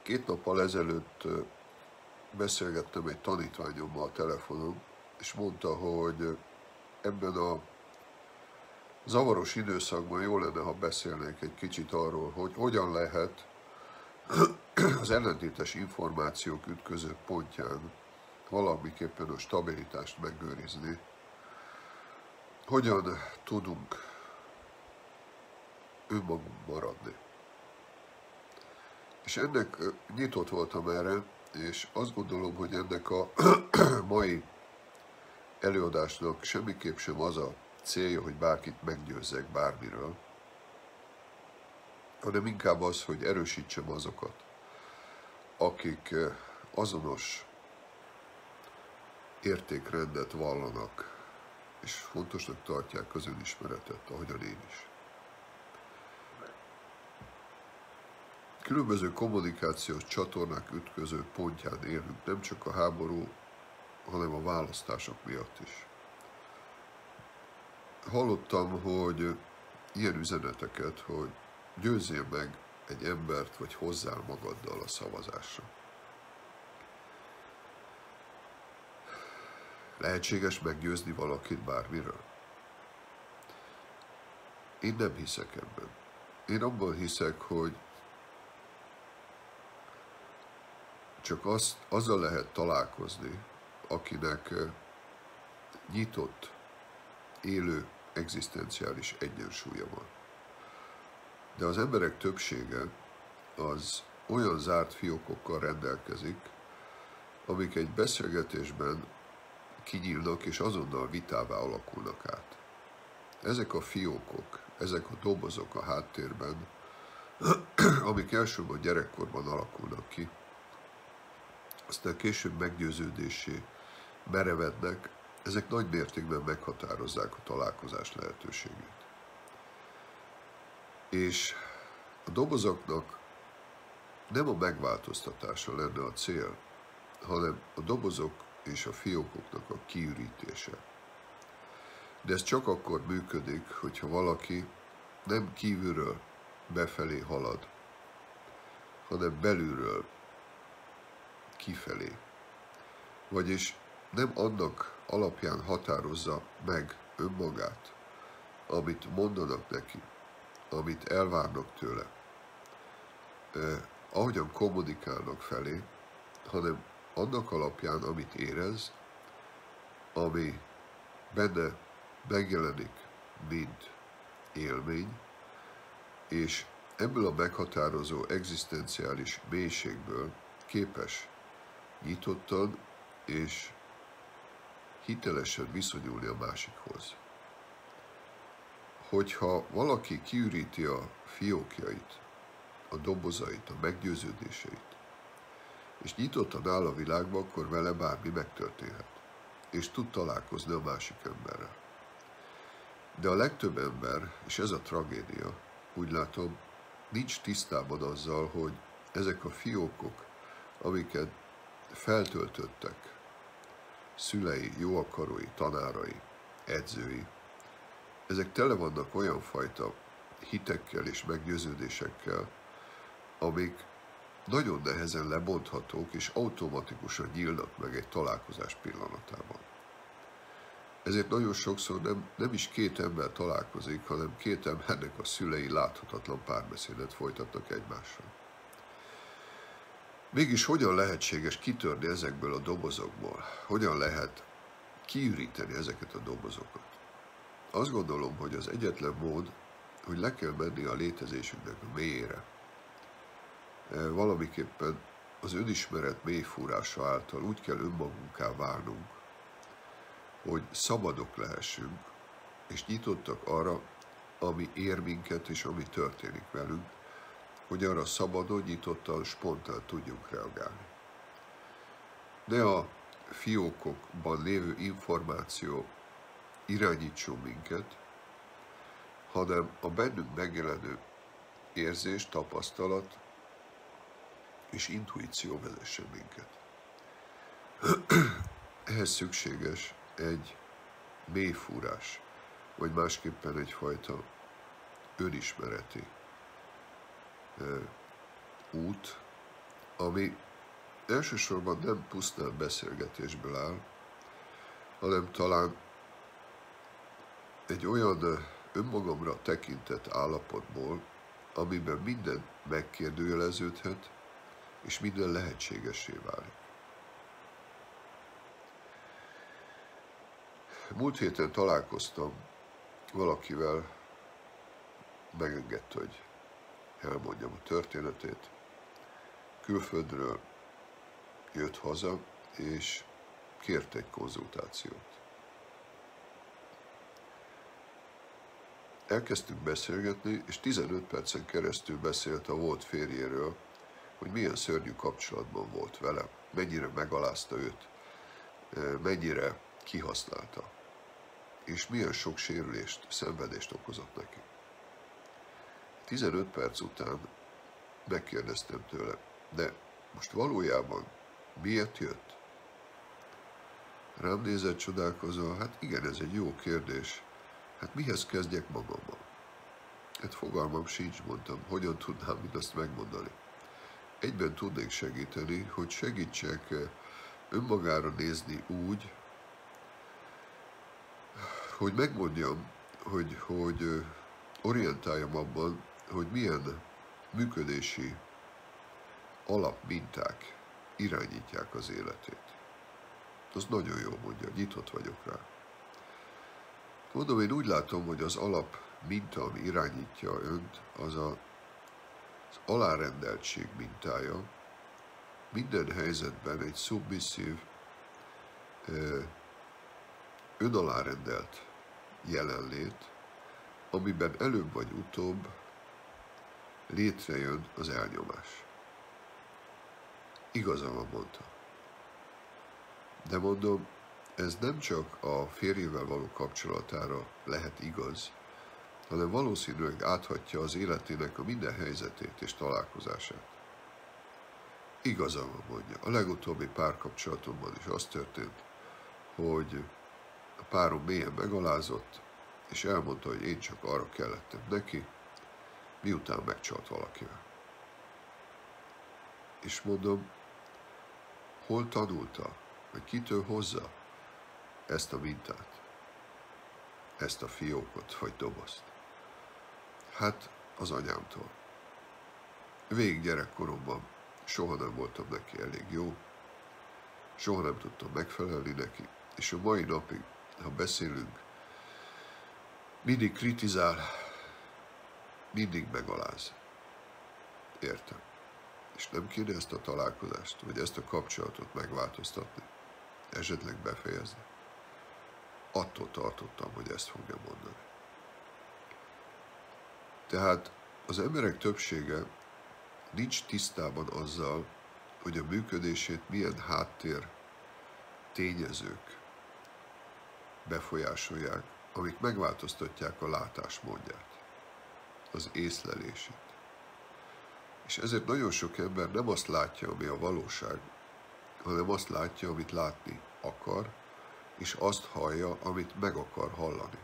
2 nappal ezelőtt beszélgettem egy tanítványommal a telefonon, és mondta, hogy ebben a zavaros időszakban jó lenne, ha beszélnék egy kicsit arról, hogy hogyan lehet az ellentétes információk ütköző pontján valamiképpen a stabilitást megőrizni. Hogyan tudunk önmagunk maradni. És ennek nyitott voltam erre, és azt gondolom, hogy ennek a mai előadásnak semmiképp sem az a célja, hogy bárkit meggyőzzek bármiről, hanem inkább az, hogy erősítsem azokat, akik azonos értékrendet vallanak, és fontosnak tartják az önismeretet, ahogyan én is. Különböző kommunikációs csatornák ütköző pontján élünk, nem csak a háború, hanem a választások miatt is. Hallottam, hogy ilyen üzeneteket, hogy győzzél meg egy embert, vagy hozzál magaddal a szavazásra. Lehetséges meggyőzni valakit bármiről? Én nem hiszek ebben. Én abban hiszek, hogy csak azzal lehet találkozni, akinek nyitott, élő, egzisztenciális egyensúlya van. De az emberek többsége az olyan zárt fiókokkal rendelkezik, amik egy beszélgetésben kinyílnak és azonnal vitává alakulnak át. Ezek a fiókok, ezek a dobozok a háttérben, amik elsőbb a gyerekkorban alakulnak ki, aztán később meggyőződésé merevednek, ezek nagy mértékben meghatározzák a találkozás lehetőségét. És a dobozoknak nem a megváltoztatása lenne a cél, hanem a dobozok és a fiókoknak a kiürítése. De ez csak akkor működik, hogyha valaki nem kívülről befelé halad, hanem belülről kifelé. Vagyis nem annak alapján határozza meg önmagát, amit mondanak neki, amit elvárnak tőle, ahogyan kommunikálnak felé, hanem annak alapján, amit érez, ami benne megjelenik, mint élmény, és ebből a meghatározó egzisztenciális mélységből képes nyitottan és hitelesen viszonyulni a másikhoz. Hogyha valaki kiüríti a fiókjait, a dobozait, a meggyőződéseit, és nyitottan áll a világba, akkor vele bármi megtörténhet, és tud találkozni a másik emberrel. De a legtöbb ember, és ez a tragédia, úgy látom, nincs tisztában azzal, hogy ezek a fiókok, amiket feltöltöttek szülei, jóakarói, tanárai, edzői, ezek tele vannak olyan fajta hitekkel és meggyőződésekkel, amik nagyon nehezen lebonthatók és automatikusan nyílnak meg egy találkozás pillanatában. Ezért nagyon sokszor nem is két ember találkozik, hanem két embernek a szülei láthatatlan párbeszédet folytatnak egymással. Mégis hogyan lehetséges kitörni ezekből a dobozokból? Hogyan lehet kiüríteni ezeket a dobozokat? Azt gondolom, hogy az egyetlen mód, hogy le kell menni a létezésünknek a mélyére. Valamiképpen az önismeret mélyfúrása által úgy kell önmagunká válnunk, hogy szabadok lehessünk, és nyitottak arra, ami ér minket, és ami történik velünk, hogy arra szabadon, nyitottan, spontán tudjunk reagálni. Ne a fiókokban lévő információ irányítson minket, hanem a bennünk megjelenő érzés, tapasztalat és intuíció vezessen minket. Ehhez szükséges egy mélyfúrás, vagy másképpen egyfajta önismereti út, ami elsősorban nem pusztán beszélgetésből áll, hanem talán egy olyan önmagamra tekintett állapotból, amiben minden megkérdőjeleződhet, és minden lehetségessé válik. Múlt héten találkoztam valakivel, megengedte, hogy elmondjam a történetét. Külföldről jött haza, és kért egy konzultációt. Elkezdtünk beszélgetni, és 15 percen keresztül beszélt a volt férjéről, hogy milyen szörnyű kapcsolatban volt vele, mennyire megalázta őt, mennyire kihasználta, és milyen sok sérülést, szenvedést okozott neki. 15 perc után megkérdeztem tőle, de most valójában miért jött? Rám nézett csodálkozva, hát igen, ez egy jó kérdés. Hát mihez kezdjek magammal? Hát fogalmam sincs, mondtam, hogyan tudnám mindazt megmondani. Egyben tudnék segíteni, hogy segítsek önmagára nézni úgy, hogy megmondjam, hogy orientáljam abban, hogy milyen működési alapminták irányítják az életét. Az nagyon jó mondja, nyitott vagyok rá. Mondom, én úgy látom, hogy az alap minta, ami irányítja önt, az az alárendeltség mintája. Minden helyzetben egy szubmisszív, önalárendelt jelenlét, amiben előbb vagy utóbb létrejön az elnyomás. Igaza van, mondta. De mondom, ez nem csak a férjével való kapcsolatára lehet igaz, hanem valószínűleg áthatja az életének a minden helyzetét és találkozását. Igaza van, mondja. A legutóbbi párkapcsolatomban is az történt, hogy a párom mélyen megalázott, és elmondta, hogy én csak arra kellettem neki, miután megcsalt valakivel. És mondom, hol tanulta, vagy kitől hozza ezt a mintát, ezt a fiókot, vagy dobozt? Hát az anyámtól. Végig gyerekkoromban soha nem voltam neki elég jó, soha nem tudtam megfelelni neki, és a mai napig, ha beszélünk, mindig kritizál, mindig megaláz. Értem. És nem kéne ezt a találkozást, vagy ezt a kapcsolatot megváltoztatni, esetleg befejezni. Attól tartottam, hogy ezt fogja mondani. Tehát az emberek többsége nincs tisztában azzal, hogy a működését milyen háttér tényezők befolyásolják, amik megváltoztatják a látásmódját, az észlelését. És ezért nagyon sok ember nem azt látja, ami a valóság, hanem azt látja, amit látni akar, és azt hallja, amit meg akar hallani.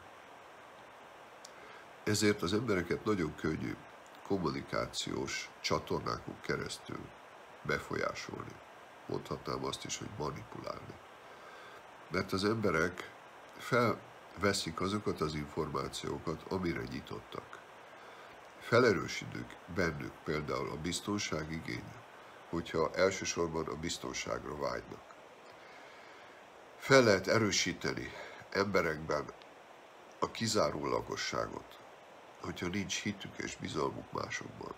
Ezért az embereket nagyon könnyű kommunikációs csatornákon keresztül befolyásolni. Mondhatnám azt is, hogy manipulálni. Mert az emberek felveszik azokat az információkat, amire nyitottak. Felerősítjük bennük például a biztonság igénye, hogyha elsősorban a biztonságra vágynak. Fel lehet erősíteni emberekben a kizárólagosságot, hogyha nincs hitük és bizalmuk másokban.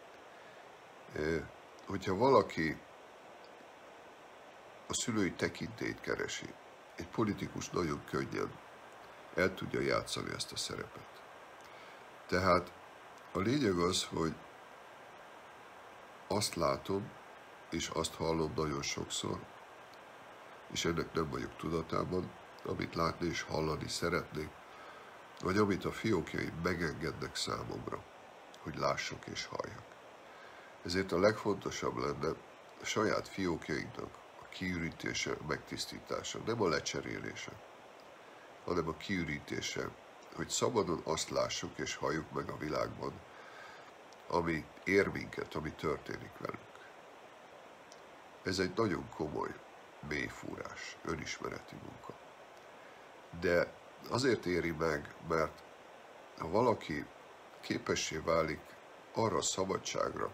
Hogyha valaki a szülői tekintélyt keresi, egy politikus nagyon könnyen el tudja játszani ezt a szerepet. Tehát a lényeg az, hogy azt látom, és azt hallom nagyon sokszor, és ennek nem vagyok tudatában, amit látni és hallani szeretnék, vagy amit a fiókjaim megengednek számomra, hogy lássak és halljak. Ezért a legfontosabb lenne a saját fiókjainknak a kiürítése, megtisztítása, nem a lecserélése, hanem a kiürítése, hogy szabadon azt lássuk és halljuk meg a világban, ami ér minket, ami történik velünk. Ez egy nagyon komoly mélyfúrás, önismereti munka. De azért éri meg, mert ha valaki képessé válik arra a szabadságra,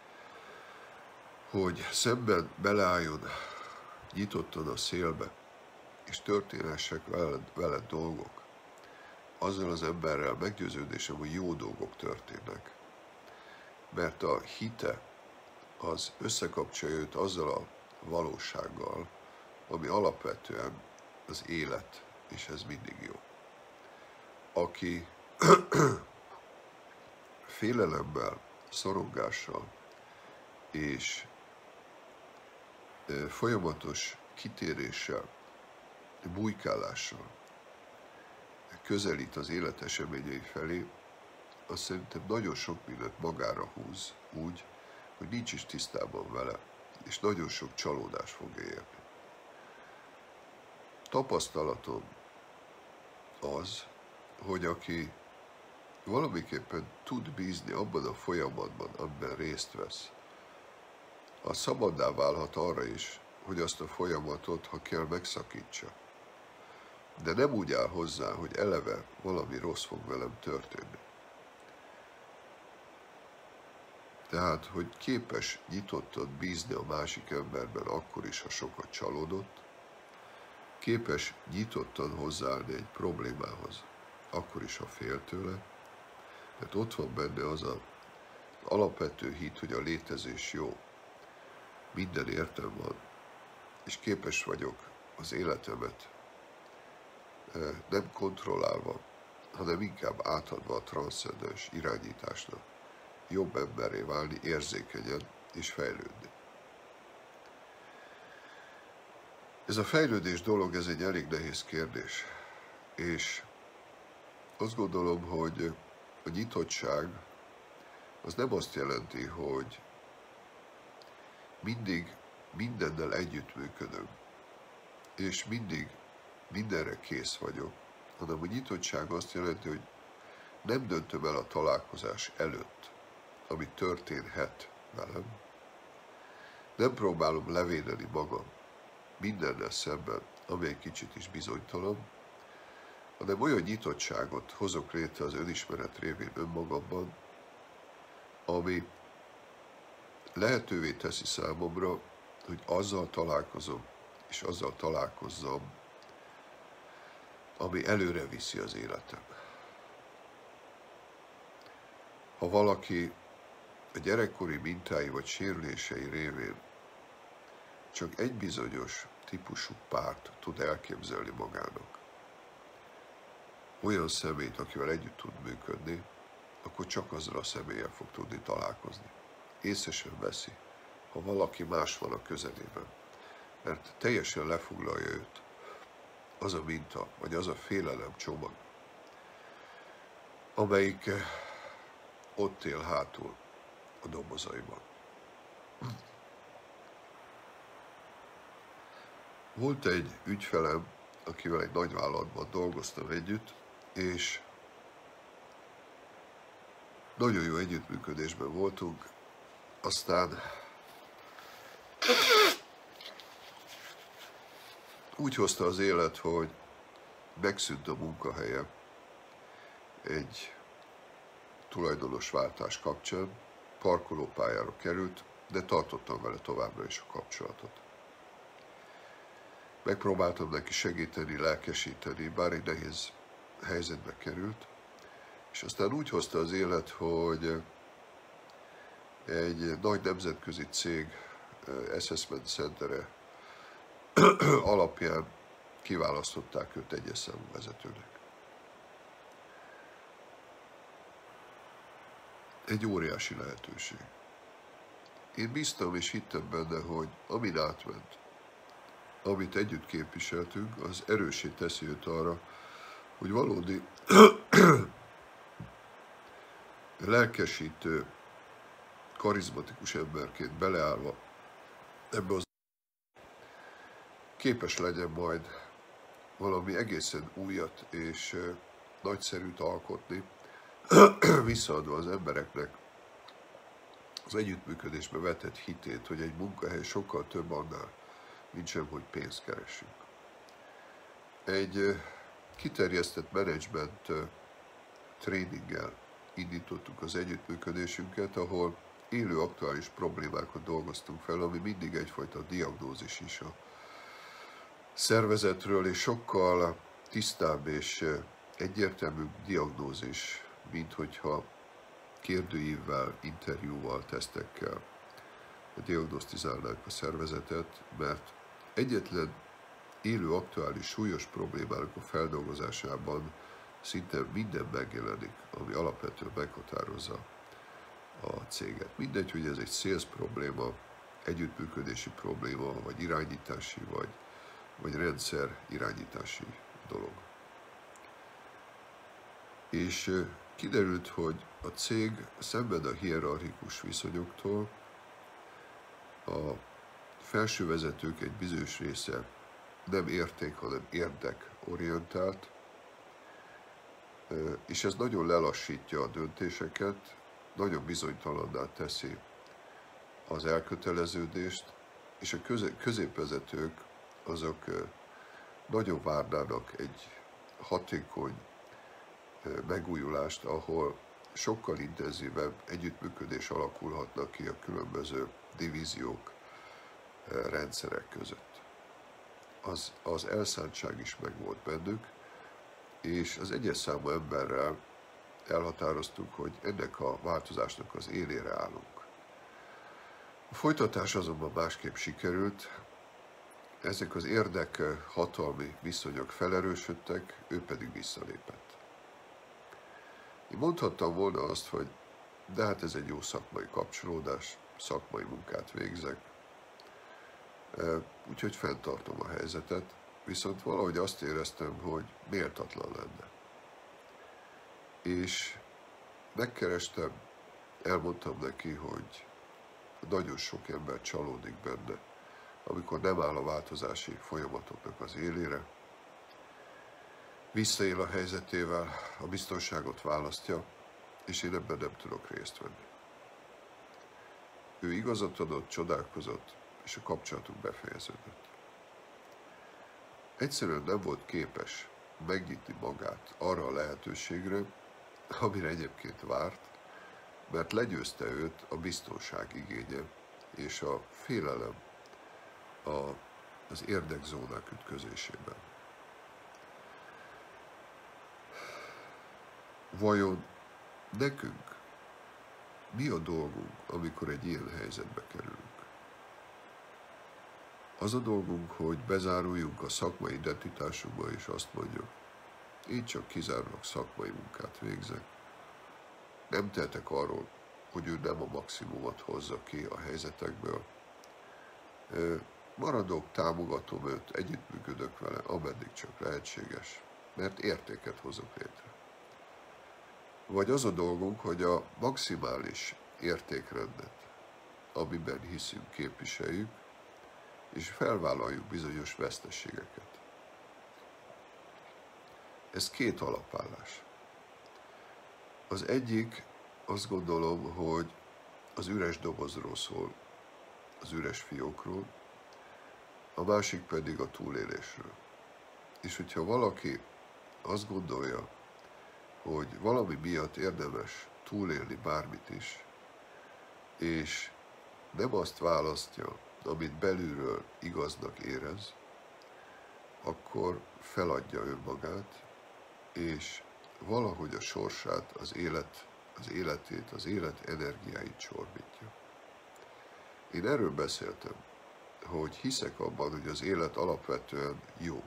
hogy szemben beleálljon nyitottan a szélbe, és történhessek veled dolgok, azzal az emberrel meggyőződésem, hogy jó dolgok történnek. Mert a hite az összekapcsolja őt azzal a valósággal, ami alapvetően az élet, és ez mindig jó. Aki félelemmel, szorongással és folyamatos kitéréssel, bujkálással közelít az élet eseményei felé, azt szerintem nagyon sok mindent magára húz úgy, hogy nincs is tisztában vele, és nagyon sok csalódást fog érni. Tapasztalatom az, hogy aki valamiképpen tud bízni abban a folyamatban, amiben részt vesz, az szabaddá válhat arra is, hogy azt a folyamatot, ha kell, megszakítsa. De nem úgy áll hozzá, hogy eleve valami rossz fog velem történni. Tehát, hogy képes nyitottan bízni a másik emberben akkor is, ha sokat csalódott, képes nyitottan hozzáállni egy problémához, akkor is, ha fél tőle, mert ott van benne az az alapvető hit, hogy a létezés jó, minden értem van, és képes vagyok az életemet nem kontrollálva, hanem inkább átadva a transzcendens irányításnak, jobb emberré válni, érzékenyen és fejlődni. Ez a fejlődés dolog, ez egy elég nehéz kérdés, és azt gondolom, hogy a nyitottság az nem azt jelenti, hogy mindig mindennel együttműködöm, és mindig mindenre kész vagyok, hanem a nyitottság azt jelenti, hogy nem döntöm el a találkozás előtt, ami történhet velem, nem próbálom levédeni magam mindennel szemben, ami egy kicsit is bizonytalan, hanem olyan nyitottságot hozok létre az önismeret révén önmagamban, ami lehetővé teszi számomra, hogy azzal találkozom, és azzal találkozzam, ami előre viszi az életem. Ha valaki a gyerekkori mintái vagy sérülései révén csak egy bizonyos típusú párt tud elképzelni magának, olyan személyt, akivel együtt tud működni, akkor csak azzal a személlyel fog tudni találkozni. Észre sem veszi, ha valaki más van a közelében, mert teljesen lefoglalja őt az a minta, vagy az a félelem csomag, amelyik ott él hátul a dobozaiban. Volt egy ügyfelem, akivel egy nagyvállalatban dolgoztam együtt, és nagyon jó együttműködésben voltunk, aztán úgy hozta az élet, hogy megszűnt a munkahelye egy tulajdonosváltás kapcsán, parkolópályára került, de tartottam vele továbbra is a kapcsolatot. Megpróbáltam neki segíteni, lelkesíteni, bár egy nehéz helyzetbe került, és aztán úgy hozta az élet, hogy egy nagy nemzetközi cég Assessment Centere alapján kiválasztották őt egyes számú vezetőnek. Egy óriási lehetőség. Én bíztam és hittem benne, hogy amin átment, amit együtt képviseltünk, az erőssé teszi őt arra, hogy valódi lelkesítő, karizmatikus emberként beleállva ebbe az képes legyen majd valami egészen újat és nagyszerűt alkotni, visszaadva az embereknek az együttműködésbe vetett hitét, hogy egy munkahely sokkal több annál, mint sem, hogy pénzt keresünk. Egy kiterjesztett menedzsment tréninggel indítottuk az együttműködésünket, ahol élő aktuális problémákat dolgoztunk fel, ami mindig egyfajta diagnózis is a szervezetről, és sokkal tisztább és egyértelmű diagnózis, mint hogyha kérdőívvel, interjúval, tesztekkel diagnosztizálnánk a szervezetet, mert egyetlen élő, aktuális, súlyos problémának a feldolgozásában szinte minden megjelenik, ami alapvetően meghatározza a céget. Mindegy, hogy ez egy sales probléma, együttműködési probléma, vagy irányítási, vagy rendszer irányítási dolog. És kiderült, hogy a cég szenved a hierarchikus viszonyoktól, a felső vezetők egy bizonyos része nem érték, hanem érdekorientált, és ez nagyon lelassítja a döntéseket, nagyon bizonytalanná teszi az elköteleződést, és a középvezetők azok nagyon várnának egy hatékony megújulást, ahol sokkal intenzívebb együttműködés alakulhatnak ki a különböző divíziók, rendszerek között. Az elszántság is megvolt bennük, és az egyes számú emberrel elhatároztuk, hogy ennek a változásnak az élére állunk. A folytatás azonban másképp sikerült, ezek az hatalmi viszonyok felerősödtek, ő pedig visszalépett. Én mondhattam volna azt, hogy de hát ez egy jó szakmai kapcsolódás, szakmai munkát végzek, úgyhogy fenntartom a helyzetet, viszont valahogy azt éreztem, hogy méltatlan lenne. És megkerestem, elmondtam neki, hogy nagyon sok ember csalódik benne, amikor nem áll a változási folyamatoknak az élére, visszaél a helyzetével, a biztonságot választja, és én ebben nem tudok részt venni. Ő igazat adott, csodálkozott, és a kapcsolatunk befejeződött. Egyszerűen nem volt képes megnyitni magát arra a lehetőségre, amire egyébként várt, mert legyőzte őt a biztonság igénye és a félelem az érdekzónák ütközésében. Vajon nekünk mi a dolgunk, amikor egy ilyen helyzetbe kerülünk? Az a dolgunk, hogy bezáruljunk a szakmai identitásunkba, és azt mondjuk, én csak kizárólag szakmai munkát végzek. Nem tehetek arról, hogy ő nem a maximumot hozza ki a helyzetekből. Maradok, támogatom őt, együttműködök vele, ameddig csak lehetséges, mert értéket hozok létre. Vagy az a dolgunk, hogy a maximális értékrendet, amiben hiszünk, képviseljük, és felvállaljuk bizonyos veszteségeket. Ez két alapállás. Az egyik, azt gondolom, hogy az üres dobozról szól, az üres fiókról, a másik pedig a túlélésről. És hogyha valaki azt gondolja, hogy valami miatt érdemes túlélni bármit is, és nem azt választja, amit belülről igaznak érez, akkor feladja önmagát, és valahogy a sorsát, az életét, az élet energiáit csorbítja. Én erről beszéltem, hogy hiszek abban, hogy az élet alapvetően jó.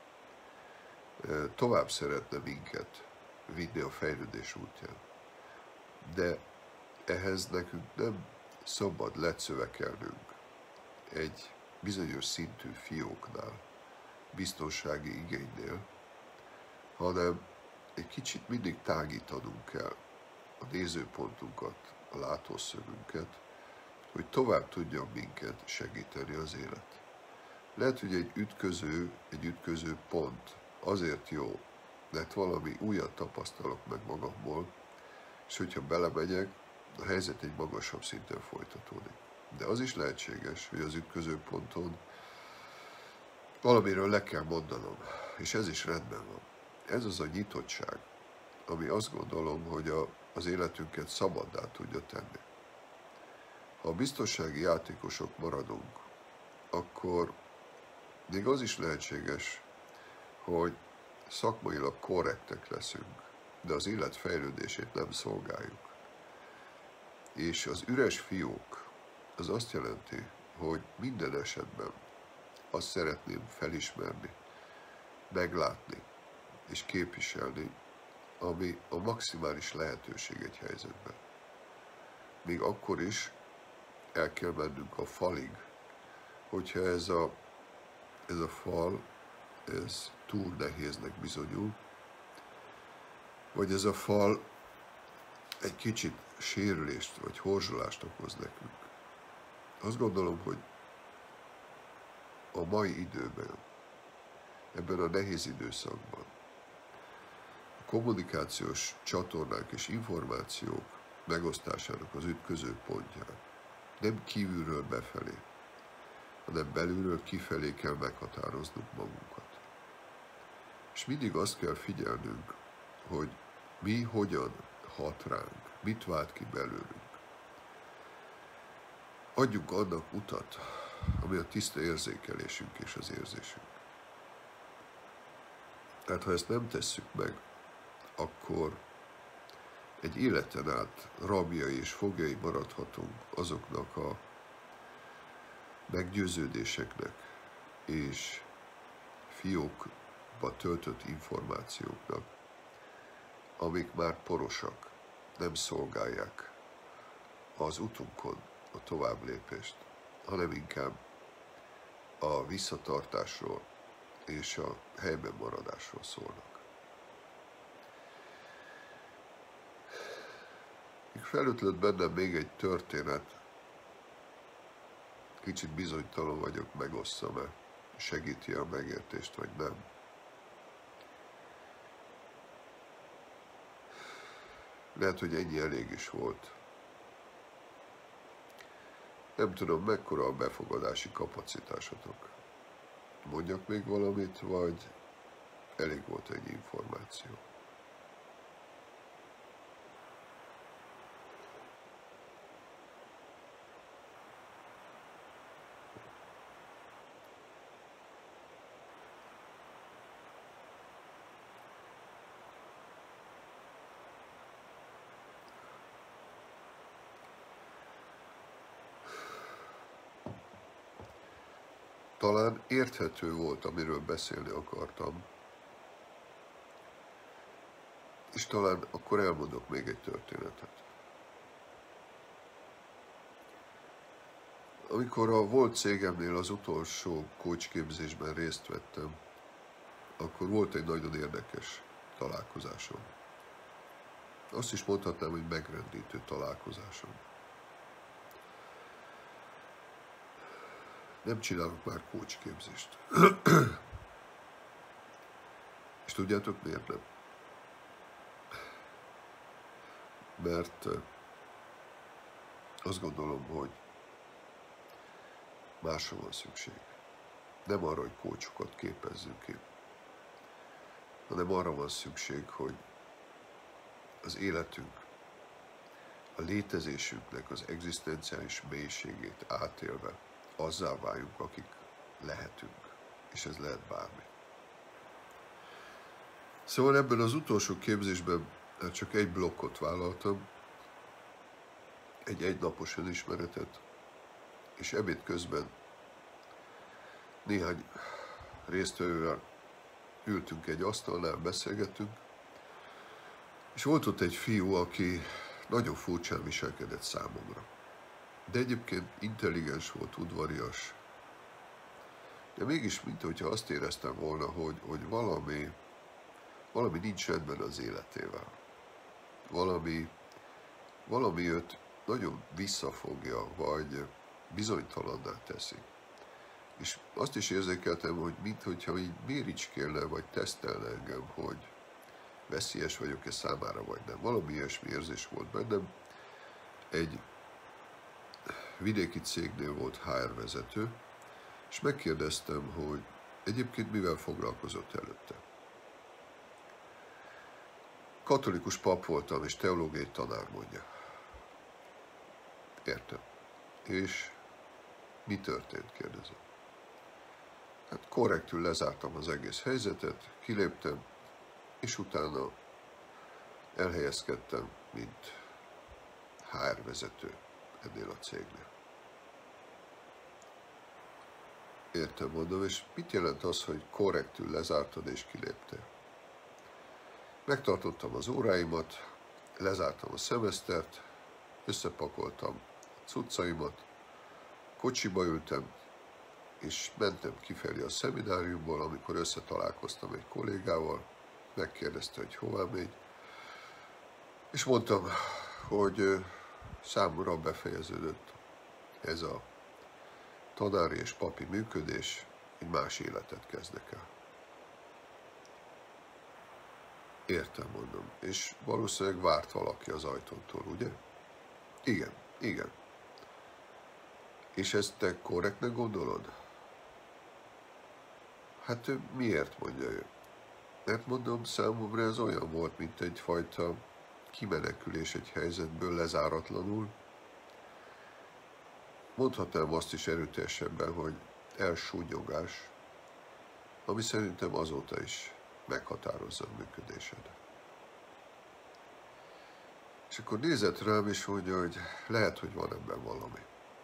Tovább szeretne minket vinni a fejlődés útján. De ehhez nekünk nem szabad lecövekelnünk egy bizonyos szintű fióknál, biztonsági igénynél, hanem egy kicsit mindig tágítanunk kell a nézőpontunkat, a látószögünket, hogy tovább tudjon minket segíteni az élet. Lehet, hogy egy ütköző pont azért jó, mert valami újat tapasztalok meg magamból, és hogyha belemegyek, a helyzet egy magasabb szinten folytatódik. De az is lehetséges, hogy az ütközőponton valamiről le kell mondanom, és ez is rendben van. Ez az a nyitottság, ami azt gondolom, hogy az életünket szabaddá tudja tenni. Ha a biztonsági játékosok maradunk, akkor még az is lehetséges, hogy szakmailag korrektek leszünk, de az élet fejlődését nem szolgáljuk. És az üres fiók az azt jelenti, hogy minden esetben azt szeretném felismerni, meglátni és képviselni, ami a maximális lehetőség egy helyzetben. Még akkor is el kell mennünk a falig, hogyha ez a fal ez túl nehéznek bizonyul, vagy ez a fal egy kicsit sérülést vagy horzsolást okoz nekünk. Azt gondolom, hogy a mai időben, ebben a nehéz időszakban a kommunikációs csatornák és információk megosztásának az ütköző pontján nem kívülről befelé, hanem belülről kifelé kell meghatároznunk magunkat. És mindig azt kell figyelnünk, hogy mi hogyan hat ránk, mit vált ki belőlünk. Adjunk annak utat, ami a tiszta érzékelésünk és az érzésünk. Tehát ha ezt nem tesszük meg, akkor egy életen át rabjai és foglyai maradhatunk azoknak a meggyőződéseknek és fiókba töltött információknak, amik már porosak, nem szolgálják az utunkon a továbblépést, hanem inkább a visszatartásról és a helyben maradásról szólnak. Még felötlött bennem még egy történet, kicsit bizonytalan vagyok, megosszam-e, segíti a megértést, vagy nem. Lehet, hogy ennyi elég is volt. Nem tudom, mekkora a befogadási kapacitásotok. Mondjak még valamit, vagy elég volt egy információ? Talán érthető volt, amiről beszélni akartam, és talán akkor elmondok még egy történetet. Amikor a volt cégemnél az utolsó coachképzésben részt vettem, akkor volt egy nagyon érdekes találkozásom. Azt is mondhatnám, hogy megrendítő találkozásom. Nem csinálok már coachképzést. És tudjátok miért nem? Mert azt gondolom, hogy másra van szükség. Nem arra, hogy coachokat képezzünk ki, hanem arra van szükség, hogy az életünk, a létezésünknek az egzisztenciális mélységét átélve azzá váljunk, akik lehetünk, és ez lehet bármi. Szóval ebben az utolsó képzésben csak egy blokkot vállaltam, egy egynapos önismeretet, és ebéd közben néhány résztvevővel ültünk egy asztalnál, beszélgettünk, és volt ott egy fiú, aki nagyon furcsán viselkedett számomra. De egyébként intelligens volt, udvarias. De mégis, minthogyha azt éreztem volna, hogy valami nincs rendben az életével. Valami őt nagyon visszafogja, vagy bizonytalanná teszi. És azt is érzékeltem, hogy minthogyha így méricskélne, vagy tesztelne engem, hogy veszélyes vagyok-e számára, vagy nem. Valami ilyesmi érzés volt bennem, egy vidéki cégnél volt HR vezető, és megkérdeztem, hogy egyébként mivel foglalkozott előtte. Katolikus pap voltam, és teológiai tanár, mondja. Értem. És mi történt, kérdezem. Hát korrektül lezártam az egész helyzetet, kiléptem, és utána elhelyezkedtem, mint HR vezető ennél a cégnél. Értem, mondom, és mit jelent az, hogy korrektül lezártad és kiléptél? Megtartottam az óráimat, lezártam a szemesztert, összepakoltam a cuccaimat, kocsiba ültem, és mentem kifelé a szemináriumból, amikor összetalálkoztam egy kollégával, megkérdezte, hogy hová megy, és mondtam, hogy számomra befejeződött ez a tanári és papi működés, egy más életet kezdek el. Értem, mondom. És valószínűleg várt valaki az ajtótól, ugye? Igen, igen. És ezt te korrektnek gondolod? Hát miért, mondja ő? Mert mondom, számomra ez olyan volt, mint egyfajta kimenekülés egy helyzetből lezáratlanul. Mondhatnám azt is erőteljesebben, hogy elsúnyogás, ami szerintem azóta is meghatározza a működésed. És akkor nézett rám, és mondja, hogy lehet, hogy van ebben valami.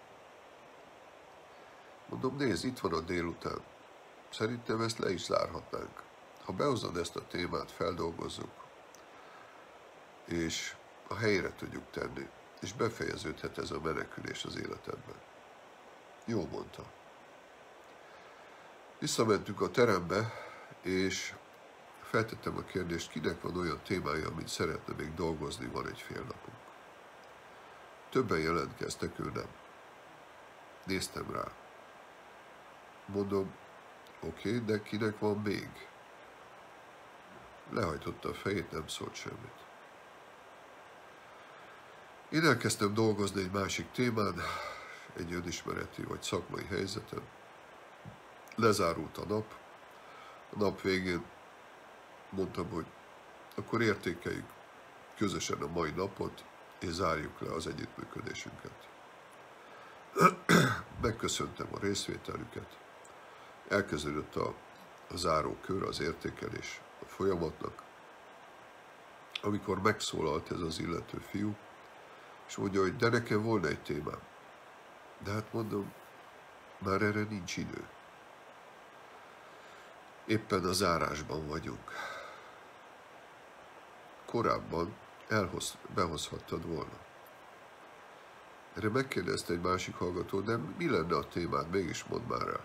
Mondom, nézd, itt van a délután. Szerintem ezt le is zárhatnánk. Ha behozod ezt a témát, feldolgozzuk, és a helyre tudjuk tenni, és befejeződhet ez a menekülés az életedben. Jó, mondta. Visszamentünk a terembe, és feltettem a kérdést, kinek van olyan témája, amit szeretne még dolgozni, van egy fél napunk. Többen jelentkeztek, ő nem. Néztem rá. Mondom, oké, de kinek van még? Lehajtotta a fejét, nem szólt semmit. Én elkezdtem dolgozni egy másik témán, egy önismereti vagy szakmai helyzeten. Lezárult a nap. A nap végén mondtam, hogy akkor értékeljük közösen a mai napot, és zárjuk le az együttműködésünket. Megköszöntem a részvételüket. Elkezdődött a záró kör, az értékelés a folyamatnak, amikor megszólalt ez az illető fiú, és mondja, hogy de nekem volna egy témám. De hát mondom, már erre nincs idő. Éppen a zárásban vagyunk. Korábban behozhattad volna. Erre megkérdezte egy másik hallgató, de mi lenne a témád, mégis mondd már el.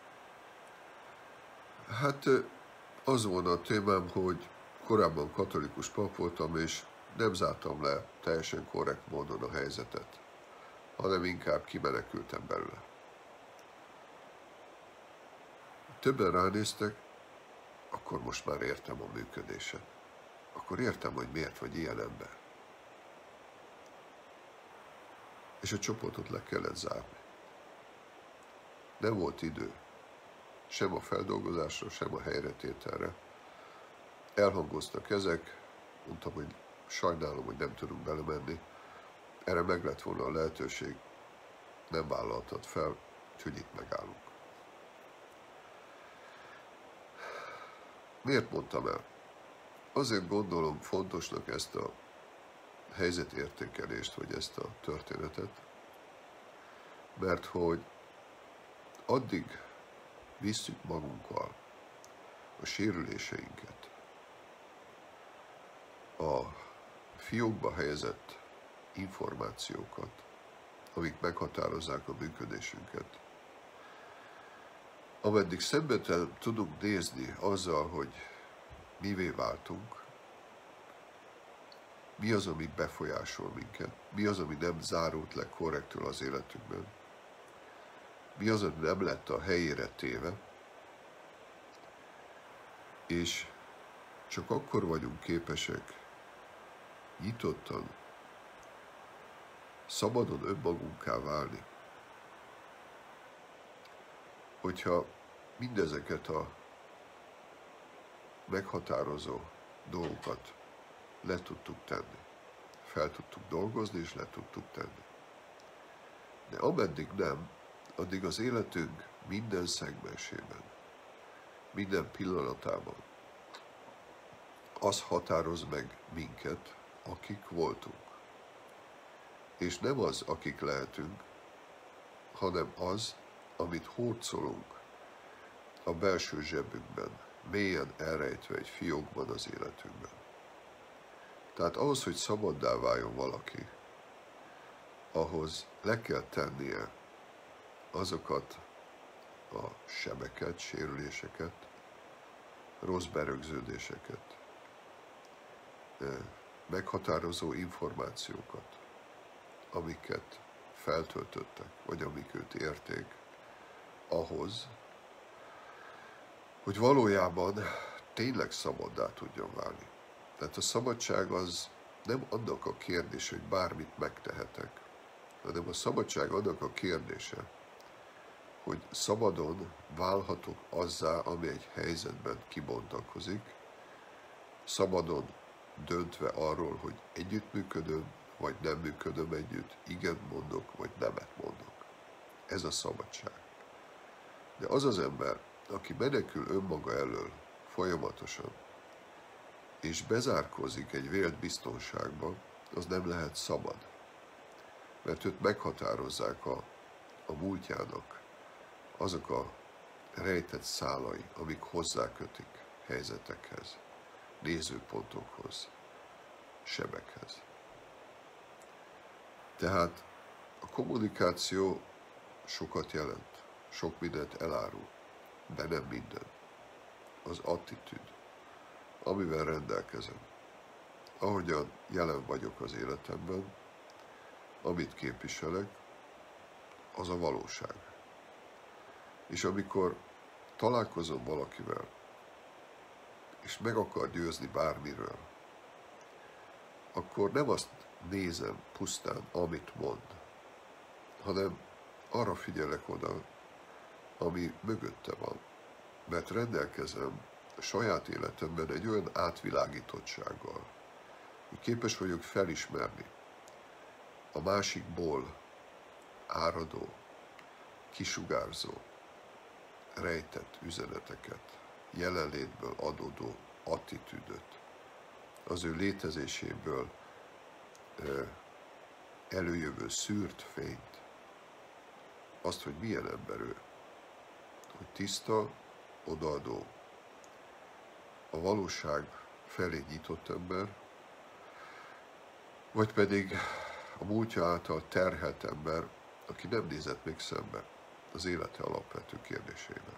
Hát az volna a témám, hogy korábban katolikus pap voltam, és nem zártam le teljesen korrekt módon a helyzetet, hanem inkább kimenekültem belőle. Többen ránéztek, akkor most már értem a működéset. Akkor értem, hogy miért vagy ilyen ember. És a csoportot le kellett zárni. Nem volt idő. Sem a feldolgozásra, sem a helyretételre. Elhangoztak ezek, mondtam, hogy sajnálom, hogy nem tudunk belemenni. Erre meg lett volna a lehetőség, nem vállaltad fel, úgyhogy itt megállunk. Miért mondtam el? Azért gondolom fontosnak ezt a helyzetértékelést, vagy ezt a történetet, mert hogy addig visszük magunkkal a sérüléseinket, a fiókba helyezett információkat, amik meghatározzák a működésünket, ameddig szembe tudunk nézni azzal, hogy mivé váltunk, mi az, ami befolyásol minket, mi az, ami nem zárult le korrektül az életünkben, mi az, ami nem lett a helyére téve, és csak akkor vagyunk képesek nyitottan szabadon önmagunká válni. Hogyha mindezeket a meghatározó dolgokat le tudtuk tenni, fel tudtuk dolgozni és le tudtuk tenni. De ameddig nem, addig az életünk minden szegmensében, minden pillanatában az határoz meg minket, akik voltunk. És nem az, akik lehetünk, hanem az, amit hurcolunk a belső zsebünkben, mélyen elrejtve egy fiókban az életünkben. Tehát ahhoz, hogy szabaddá váljon valaki, ahhoz le kell tennie azokat a sebeket, sérüléseket, rossz berögződéseket, meghatározó információkat, amiket feltöltöttek, vagy amik őt érték, ahhoz, hogy valójában tényleg szabaddá tudjon válni. Tehát a szabadság az nem annak a kérdés, hogy bármit megtehetek, hanem a szabadság annak a kérdése, hogy szabadon válhatok azzá, ami egy helyzetben kibontakozik, szabadon döntve arról, hogy együttműködöm, vagy nem működöm együtt, igen mondok, vagy nemet mondok. Ez a szabadság. De az az ember, aki menekül önmaga elől folyamatosan, és bezárkózik egy vélt biztonságba, az nem lehet szabad. Mert őt meghatározzák a múltjának azok a rejtett szálai, amik hozzákötik helyzetekhez, nézőpontokhoz, sebekhez. Tehát a kommunikáció sokat jelent, sok mindent elárul, de nem minden. Az attitűd, amivel rendelkezem, ahogyan jelen vagyok az életemben, amit képviselek, az a valóság. És amikor találkozom valakivel, és meg akar győzni bármiről, akkor nem azt nézem pusztán, amit mond, hanem arra figyelek oda, ami mögötte van. Mert rendelkezem a saját életemben egy olyan átvilágítottsággal, hogy képes vagyok felismerni a másikból áradó, kisugárzó, rejtett üzeneteket, jelenlétből adódó attitűdöt, az ő létezéséből előjövő szűrt fényt, azt, hogy milyen ember ő, hogy tiszta, odaadó, a valóság felé nyitott ember, vagy pedig a múltja által terhelt ember, aki nem nézett még szembe az élete alapvető kérdésével.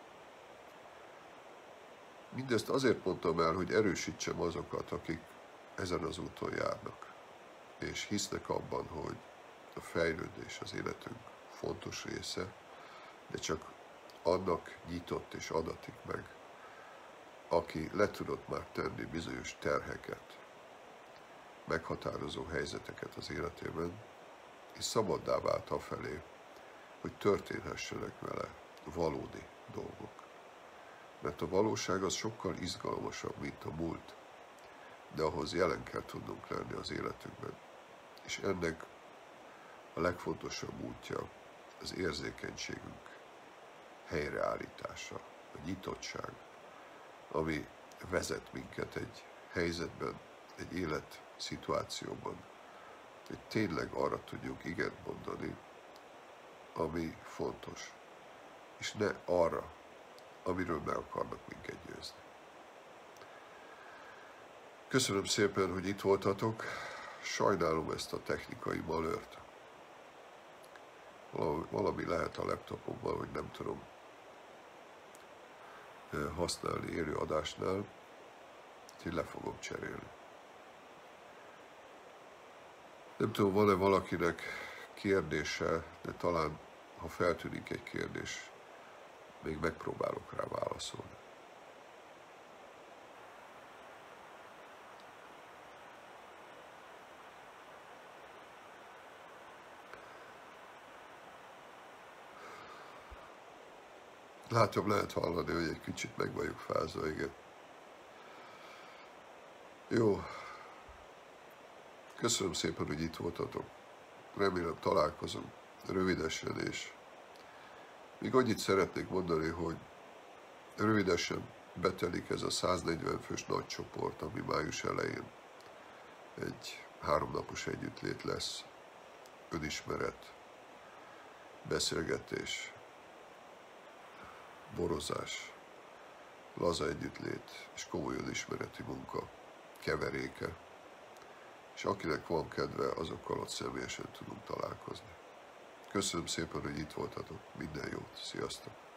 Mindezt azért mondtam el, hogy erősítsem azokat, akik ezen az úton járnak, és hisznek abban, hogy a fejlődés az életünk fontos része, de csak annak nyitott és adatik meg, aki le tudott már tenni bizonyos terheket, meghatározó helyzeteket az életében, és szabaddá vált afelé, hogy történhessenek vele valódi dolgok. Mert a valóság az sokkal izgalmasabb, mint a múlt, de ahhoz jelen kell tudnunk lenni az életünkben. És ennek a legfontosabb útja az érzékenységünk helyreállítása, a nyitottság, ami vezet minket egy helyzetben, egy életszituációban, hogy tényleg arra tudjuk igent mondani, ami fontos, és ne arra, amiről meg akarnak minket győzni. Köszönöm szépen, hogy itt voltatok. Sajnálom ezt a technikai malőrt. Valami lehet a laptopommal, hogy nem tudom használni élő adásnál, úgyhogy le fogom cserélni. Nem tudom, van-e valakinek kérdése, de talán, ha feltűnik egy kérdés, még megpróbálok rá válaszolni. Látom, lehet hallani, hogy egy kicsit meg vagyok fázva, igen. Jó. Köszönöm szépen, hogy itt voltatok. Remélem találkozunk rövidesen, és még annyit szeretnék mondani, hogy rövidesen betelik ez a 140 fős nagy csoport, ami május elején egy 3 napos együttlét lesz. Önismeret, beszélgetés, borozás, laza együttlét és komoly önismereti munka keveréke. És akinek van kedve, azokkal ott személyesen tudunk találkozni. Köszönöm szépen, hogy itt voltatok. Minden jót. Sziasztok!